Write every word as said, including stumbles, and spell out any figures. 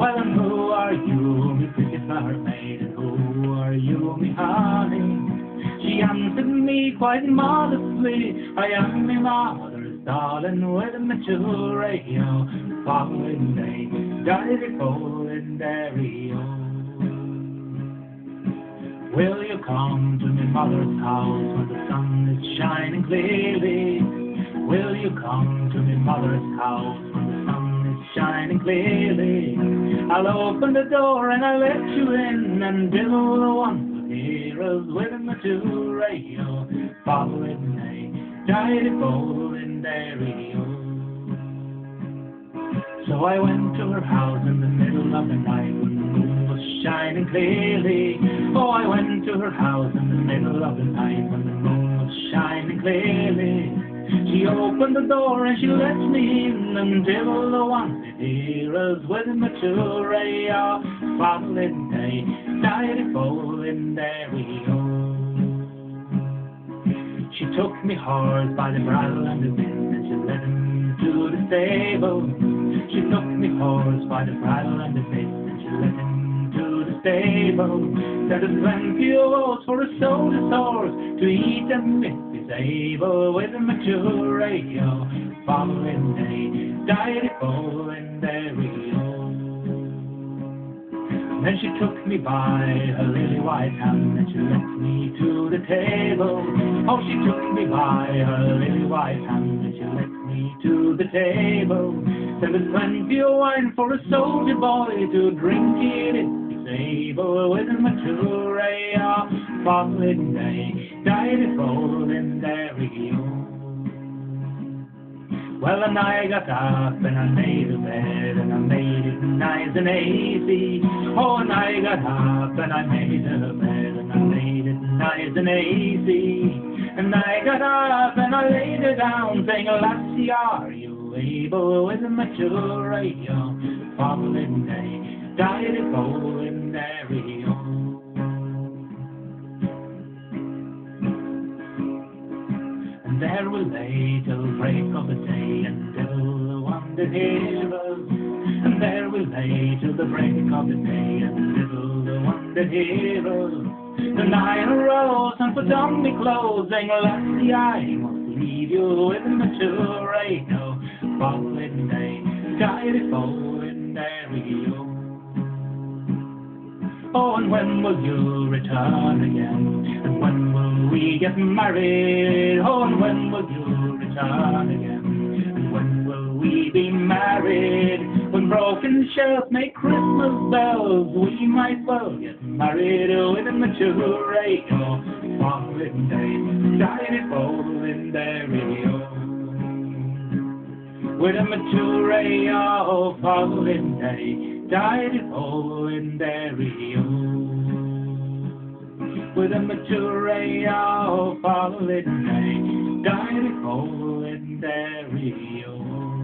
Well, and who are you, me pretty flower maiden? Who are you, me honey? She answered me quite modestly, I am me mother's darling, with a mature yo, following day, died it in dairy. Will you come to me mother's house when the sun is shining clearly? Will you come to me mother's house when the sun is shining clearly? I'll open the door and I'll let you in, and Bill the one will hear us with a mature radio, following day, died it in dairy. So I went to her house in the middle of the night when the moon was shining clearly. Oh, I went to her house in the middle of the night when the moon was shining clearly. She opened the door and she let me in, until the one could hear us with a mature radio, following day, died it in dairy. She took me horse by the bridle and the bit, and she led him to the stable. She took me horse by the bridle and the bit, and she led him to the stable. There was plenty of oats for a soldier's horse to eat and if he's able, with a mature radio, following day, died it in dairy. Then she took me by her lily white hand, and she led me to the table. Oh, she took me by her lily white hand, and she led me to the table. There was plenty of wine for a soldier boy to drink it if he's able, with a mature radio, following day, died it in dairy. Well, and I got up and I made a bed, and I made it nice and easy. Oh, and I got up and I made a bed, and I made it nice and easy. And I got up and I laid it down, saying, lassie, are you able, with a mature radio, following day, died it in dairy. There we lay till break of the day, until the one that hear us. And there we lay till the break of the day, until the one that hear us. The night arose and put on me clothes, saying, lassie, I must leave you with a mature radio, following day, died it in dairy. Oh, and when will you return again? And when will we get married? Oh, and when will you return again? And when will we be married? When broken shells make Christmas bells, we might well get married with a mature radio, following day, died it in dairy. With a mature radio, following day, died it in dairy. With a mature radio, following day, died it in dairy.